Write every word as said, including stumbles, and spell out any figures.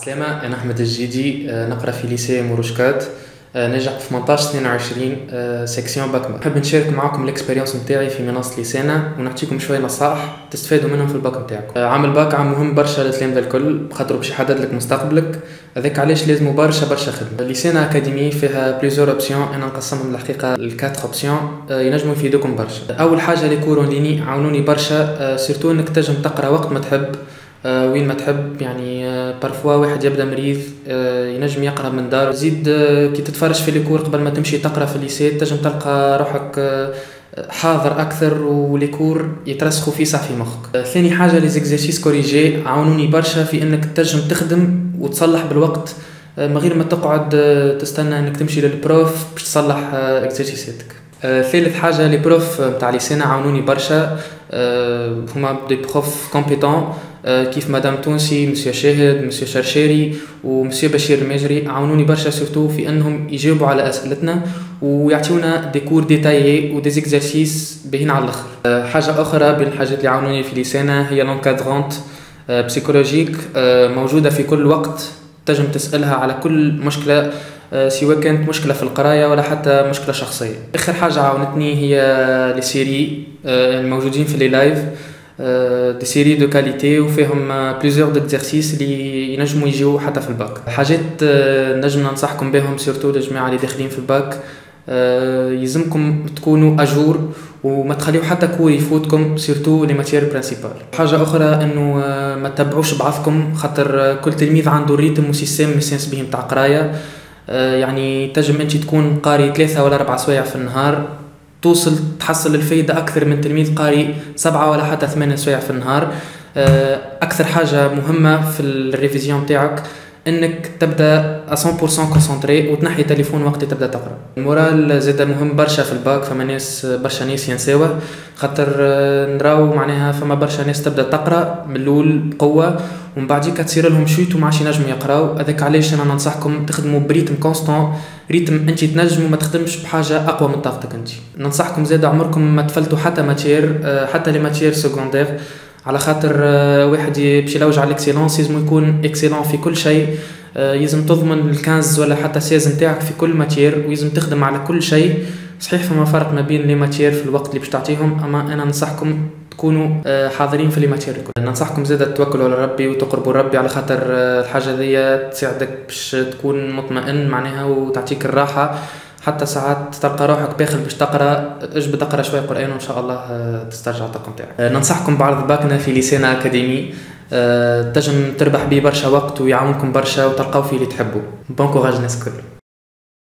عالسلامة، أنا أحمد الجيدي، آه، نقرأ في ليسي موروشكات، آه، ناجح في ثمنطاش اثنين وعشرين آه، سيكسيون باك. نحب نشارك معاكم الاكسبيريونس نتاعي في منصة ليسانا ونعطيكم شوية نصائح تستفادوا منهم في الباك نتاعكم. آه، عام الباك عام مهم برشا للتلامذة الكل، بخاطر باش يحدد لك مستقبلك، هذاك علاش لازم برشا برشا خدمة. ليسانا أكاديمي فيها بليزيور اوبسيون، أنا نقسمهم الحقيقة لكات اوبسيون ينجموا يفيدوكم برشا. أول حاجة لي كور ليني عاونوني برشا، آه، سيرتو إنك تنجم تقرا وقت ما تحب، آه وين ما تحب. يعني آه بارفوا واحد يبدا مريض آه ينجم يقرا من دار. زيد آه كي تتفرج في ليكور قبل ما تمشي تقرا في الليسي تنجم تلقى روحك آه حاضر اكثر، وليكور يترسخوا في صح في مخك. آه ثاني حاجه لي زيكزارسيس كوريجي عاونوني برشا في انك تنجم تخدم وتصلح بالوقت، آه من غير ما تقعد آه تستنى انك تمشي للبروف باش تصلح آه اكزارسيساتك. آه ثالث حاجه لي بروف نتاع ليسانا عاونوني برشا، آه هما دي بروف كومبيتون، آه كيف مدام تونسي، مسيو شاهد، مسيو شرشاري ومسيو بشير المجري، عاونوني برشا سورتو في انهم يجاوبوا على اسئلتنا ويعطيونا دي كور ديتايي ودي زيكزارسيس باهين على الاخر. آه حاجه اخرى بين الحاجات اللي عاونوني في ليسانا هي لونكادرونت آه بسيكولوجيك، آه موجوده في كل وقت، تنجم تسالها على كل مشكله، آه سواء كانت مشكله في القرايه ولا حتى مشكله شخصيه. اخر حاجه عاونتني هي لي سيري آه الموجودين في لي لايف، دي سيري دو كاليتي وفيهم بليزيور ديكزارسيس اللي ينجموا يجيو حتى في الباك. حاجات نجم ننصحكم بهم سورتو للجماعه اللي داخلين في الباك، يلزمكم تكونوا اجور وما تخليو حتى كور يفوتكم، سورتو لي ماتيير برينسيبال. حاجه اخرى انه ما تتبعوش بعضكم، خاطر كل تلميذ عنده ريتم وسيستم ميسينس به نتاع قرايه. يعني تنجم انت تكون قاري ثلاثه ولا اربع سوايع في النهار، توصل تحصل الفايدة أكثر من تلميذ قاري سبعة ولا حتى ثمانية سوايع في النهار. أكثر حاجة مهمة في الريفيزيون تاعك انك تبدا مية بالمية كونسونطري وتنحي تليفون وقت تبدا تقرا. المورال زاد مهم برشا في الباك، فما ناس برشا ناس ينساوه، خاطر نراو معناها فما برشا ناس تبدا تقرا من الاول بقوه ومن بعديك تصير لهم شويت وما عادش ينجموا يقراو. هذاك علاش انا ننصحكم تخدموا بريتم كونستون، ريتم انت تنجموا ما تخدمش بحاجه اقوى من طاقتك انت. ننصحكم زاد عمركم ما تفلتوا حتى ماتير، حتى لي ماتير سكوندير، على خاطر واحد باش يلوج على الاكسيلونس لازم يكون اكسيلون في كل شيء. يلزم تضمن الكنز ولا حتى سيز نتاعك في كل ماتير، ويلزم تخدم على كل شيء. صحيح فما فرق ما بين لي ماتير في الوقت اللي باش تعطيهم، اما انا ننصحكم تكونوا حاضرين في لي ماتير الكل. ننصحكم زاد توكلوا على ربي وتقربوا ربي، على خاطر الحاجه ذي تساعدك باش تكون مطمئن معناها وتعطيك الراحه. حتى ساعات تلقى روحك باخل باش تقرا، اجبد تقرا شويه قران وان شاء الله تسترجع الطاقه نتاعك. ننصحكم بعرض باكنا في ليسانا اكاديمي، تنجم تربح بيه برشا وقت ويعاونكم برشا وتلقاو فيه اللي تحبوا. بون كوراج الناس الكل.